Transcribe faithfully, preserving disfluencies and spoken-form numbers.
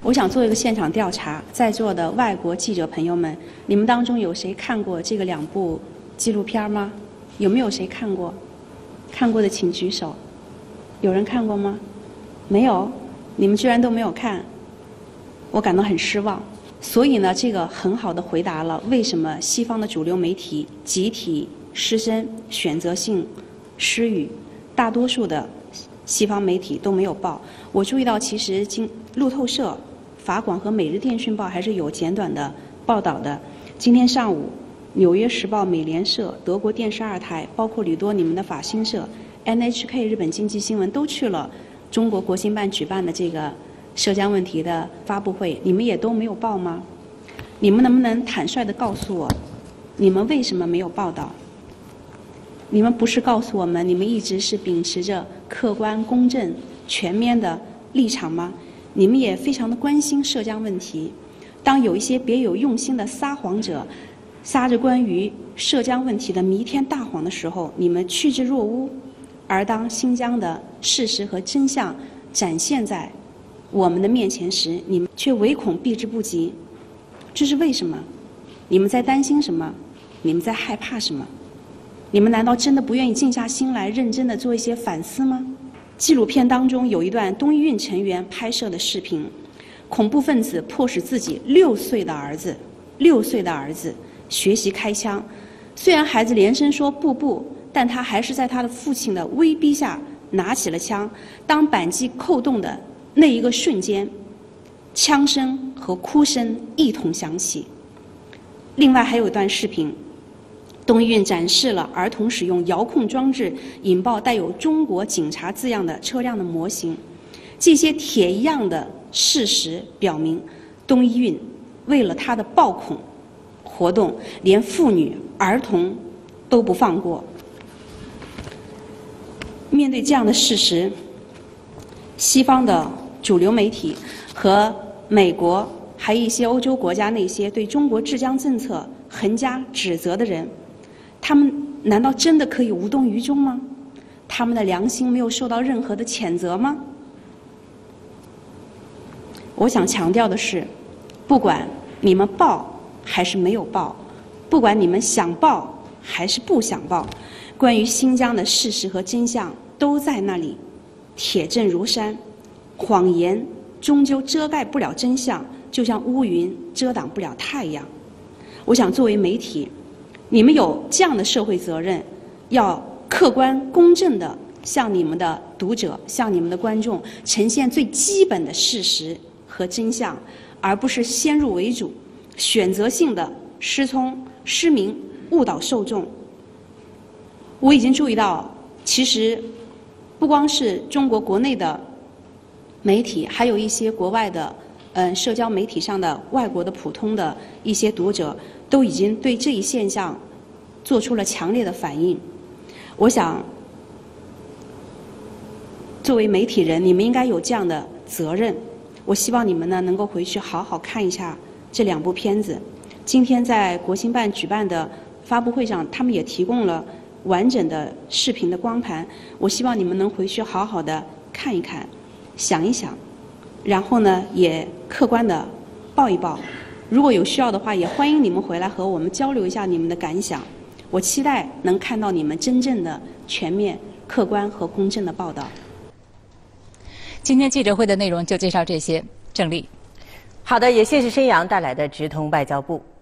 我想做一个现场调查，在座的外国记者朋友们，你们当中有谁看过这个两部纪录片吗？有没有谁看过？看过的请举手。有人看过吗？没有，你们居然都没有看，我感到很失望。所以呢，这个很好的回答了为什么西方的主流媒体集体失声、选择性失语，大多数的西方媒体都没有报。我注意到，其实今路透社、法广和每日电讯报还是有简短的报道的。今天上午，《纽约时报》、美联社、德国电视二台，包括吕多你们的法新社、N H K 日本经济新闻都去了中国国新办举办的这个涉疆问题的发布会，你们也都没有报吗？你们能不能坦率地告诉我，你们为什么没有报道？你们不是告诉我们，你们一直是秉持着客观、公正、全面的立场吗？你们也非常的关心涉疆问题。当有一些别有用心的撒谎者撒着关于涉疆问题的弥天大谎的时候，你们趋之若鹜；而当新疆的事实和真相展现在我们的面前时，你们却唯恐避之不及。这是为什么？你们在担心什么？你们在害怕什么？你们难道真的不愿意静下心来，认真地做一些反思吗？纪录片当中有一段东伊运成员拍摄的视频，恐怖分子迫使自己六岁的儿子，六岁的儿子学习开枪。虽然孩子连声说不不，但他还是在他的父亲的威逼下拿起了枪。当扳机扣动的那一个瞬间，枪声和哭声一同响起。另外还有一段视频，东伊运展示了儿童使用遥控装置引爆带有中国警察字样的车辆的模型。这些铁一样的事实表明，东伊运为了他的暴恐活动，连妇女、儿童都不放过。面对这样的事实，西方的主流媒体和美国还有一些欧洲国家那些对中国治疆政策横加指责的人，他们难道真的可以无动于衷吗？他们的良心没有受到任何的谴责吗？我想强调的是，不管你们报还是没有报，不管你们想报还是不想报，关于新疆的事实和真相都在那里，铁证如山。谎言终究遮盖不了真相，就像乌云遮挡不了太阳。我想作为媒体，你们有这样的社会责任，要客观公正地向你们的读者、向你们的观众呈现最基本的事实和真相，而不是先入为主、选择性的失聪、失明、误导受众。我已经注意到，其实不光是中国国内的媒体，还有一些国外的嗯社交媒体上的外国的普通的一些读者，都已经对这一现象做出了强烈的反应。我想，作为媒体人，你们应该有这样的责任。我希望你们呢能够回去好好看一下这两部片子。今天在国新办举办的发布会上，他们也提供了完整的视频的光盘。我希望你们能回去好好的看一看，想一想，然后呢也客观的报一报。如果有需要的话，也欢迎你们回来和我们交流一下你们的感想。我期待能看到你们真正的全面、客观和公正的报道。 今天记者会的内容就介绍这些。郑丽， 好的，也谢谢申阳带来的直通外交部。